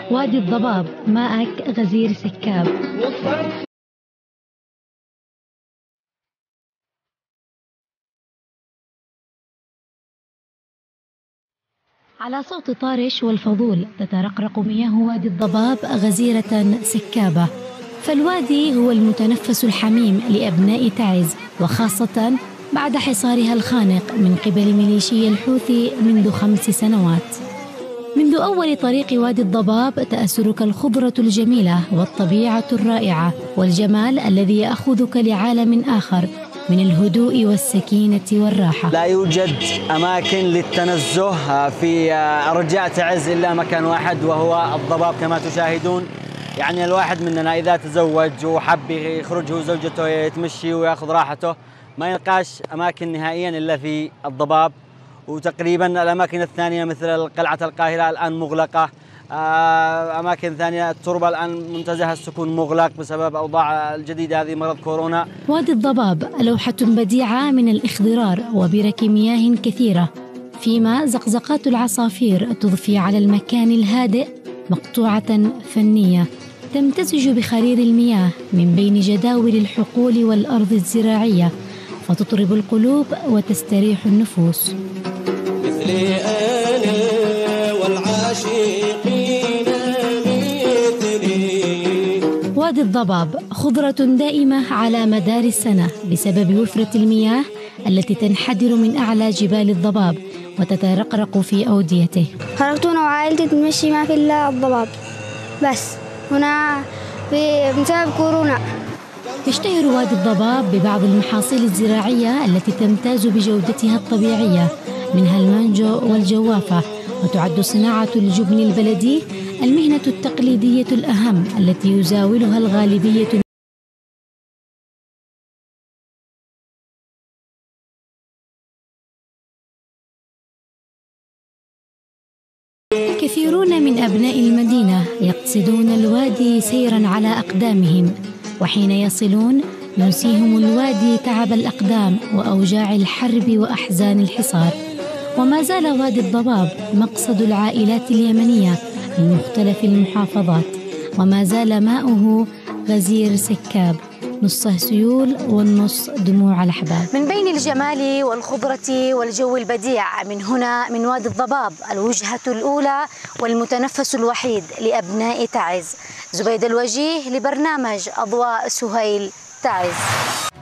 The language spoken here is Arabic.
وادي الضباب، ماءك غزير سكاب. على صوت طارش والفضول تترقرق مياه وادي الضباب غزيرة سكابة، فالوادي هو المتنفس الحميم لأبناء تعز، وخاصة بعد حصارها الخانق من قبل ميليشيا الحوثي منذ 5 سنوات. منذ أول طريق وادي الضباب تأسرك الخضرة الجميلة والطبيعة الرائعة والجمال الذي يأخذك لعالم آخر من الهدوء والسكينة والراحة. لا يوجد أماكن للتنزه في أرجاء تعز إلا مكان واحد، وهو الضباب كما تشاهدون. يعني الواحد مننا إذا تزوج وحب يخرج هو وزوجته يتمشي ويأخذ راحته ما يلقاش أماكن نهائيا إلا في الضباب. وتقريبا الأماكن الثانية مثل قلعة القاهرة الآن مغلقة، أماكن ثانية التربة الآن منتزه السكون مغلق بسبب أوضاع الجديدة هذه مرض كورونا. وادي الضباب لوحة بديعة من الإخضرار وبرك مياه كثيرة، فيما زقزقات العصافير تضفي على المكان الهادئ مقطوعة فنية تمتزج بخرير المياه من بين جداول الحقول والأرض الزراعية، فتطرب القلوب وتستريح النفوس. مثلي أنا والعاشقين مثلي. وادي الضباب خضرة دائمة على مدار السنة بسبب وفرة المياه التي تنحدر من أعلى جبال الضباب وتترقرق في أوديته. خرجت أنا وعائلتي نمشي ما في إلا الضباب بس هنا بسبب كورونا. يشتهر وادي الضباب ببعض المحاصيل الزراعية التي تمتاز بجودتها الطبيعية، منها المانجو والجوافة، وتعد صناعة الجبن البلدي المهنة التقليدية الأهم التي يزاولها الغالبية. كثيرون من أبناء المدينة يقصدون الوادي سيراً على أقدامهم، وحين يصلون ينسيهم الوادي تعب الأقدام وأوجاع الحرب وأحزان الحصار. وما زال وادي الضباب مقصد العائلات اليمنية من مختلف المحافظات، وما زال ماؤه غزير سكاب، نصه سيول والنص دموع الأحباب. من بين الجمال والخضرة والجو البديع من هنا من وادي الضباب الوجهة الأولى والمتنفس الوحيد لأبناء تعز. زبيدة الوجيه لبرنامج أضواء سهيل تعز.